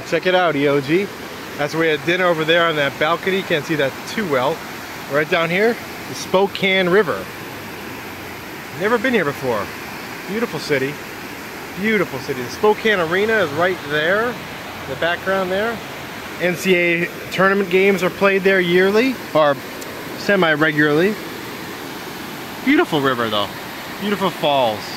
Check it out, EOG. That's where we had dinner over there on that balcony. Can't see that too well. Right down here, the Spokane River. Never been here before. Beautiful city. Beautiful city. The Spokane Arena is right there, in the background there. NCAA tournament games are played there yearly, or semi-regularly. Beautiful river though. Beautiful falls.